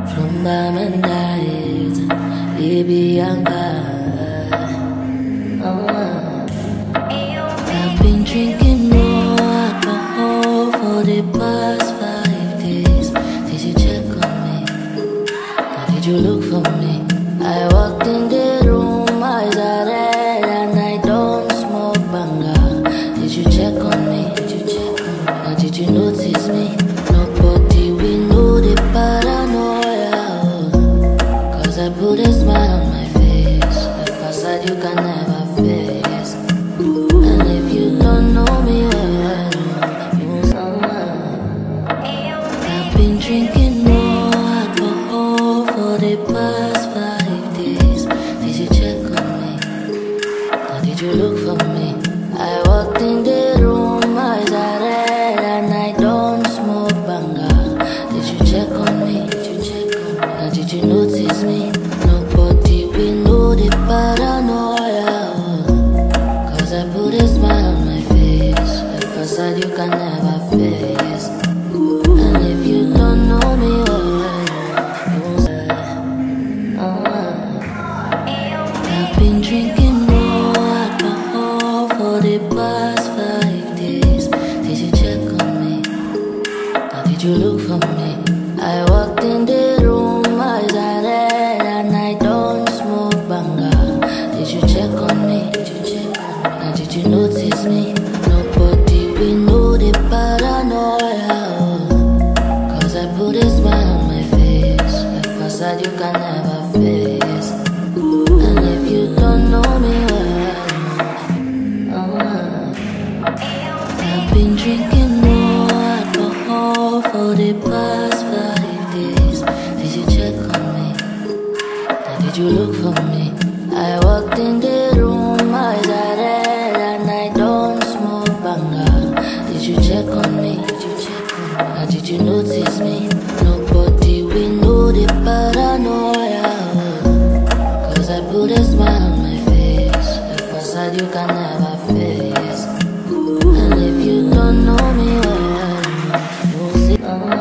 from Bam and Diet, Libianca. I've been drinking more alcohol for the past 5 days. Did you check on me? Or did you look for me? I walked in the room, eyes are red, and I don't smoke banga. Did you check on me? Did you check on me? Or did you notice me? Nobody will know the paranoia. Cause I put a smile on my face, a facade you can never face. And if you don't know me well, you won't someone. I've been drinking more alcohol for the past 5 days. Did you check on me? Or did you look for me? I walked in the room, eyes are red, and I don't smoke banga. Did you check on me? Did you check on me? Or did you notice me? Nobody will know the paranoia. Cause I put a smile on my face, a facade you can never face. And if you don't know me well, you won't say, I've been drinking more alcohol for the past 5 days. Did you check on me? Or did you look for me? I walked in the room, eyes are red, and I don't smoke banga. Did you check on me? Did you check on me? Or did you notice me? Nobody will know the paranoia. Cause I put a smile on my face, a facade you can never face. And if you don't know me well, I've been drinking more alcohol for the past 5 days. Did you check on me? Or did you look for me? I walked in the room, eyes are red, and I don't smoke banga. Did you check on me? Did you check on me? Or did you notice me? Nobody will know the paranoia. Cause I put a smile on my face, a facade you can never face. And if you don't know me well, you won't see.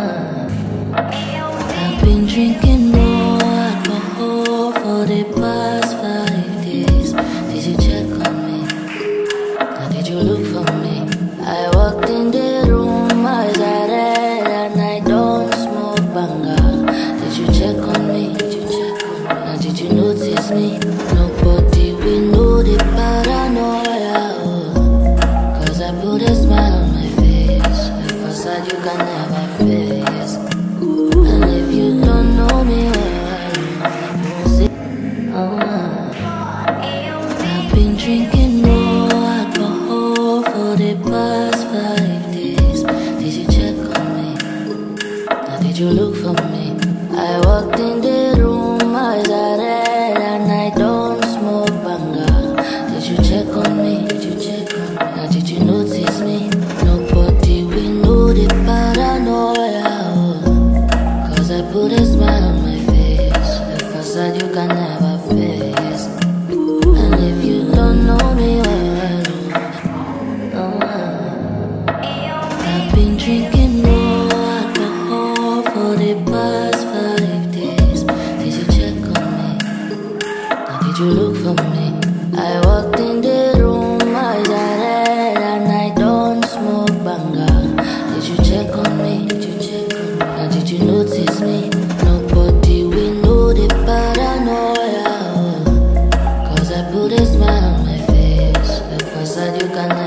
I've been drinking more alcohol for the past 5 days. Did you check on me? Or did you look for me? I walked in the room, eyes are red, and I don't smoke banga. Did you check on me? Did you check on me? Or did you notice me? Nobody will know the paranoia. Cause I put a smile on my face, a facade you can never face. And if you don't know me well, you won't see. I've been drinking more alcohol for the past 5 days. Did you check on me? Or did you look for me? I walked in the room, eyes are red, and I don't smoke banga. Did you check on me? Did you check on me? Or did you notice me? Nobody will know the paranoia. Cause I put a smile on my face, a facade you can never face. And if you don't know me well, I've been drinking more alcohol for the past 5 days. Did you check on me? Or did you look for me? I walked in the room, eyes are red, and I don't smoke banga. Did you check on me? Did you check on me? Or did you notice me? Nobody will know the paranoia. Cause I put a smile on my face, a facade you can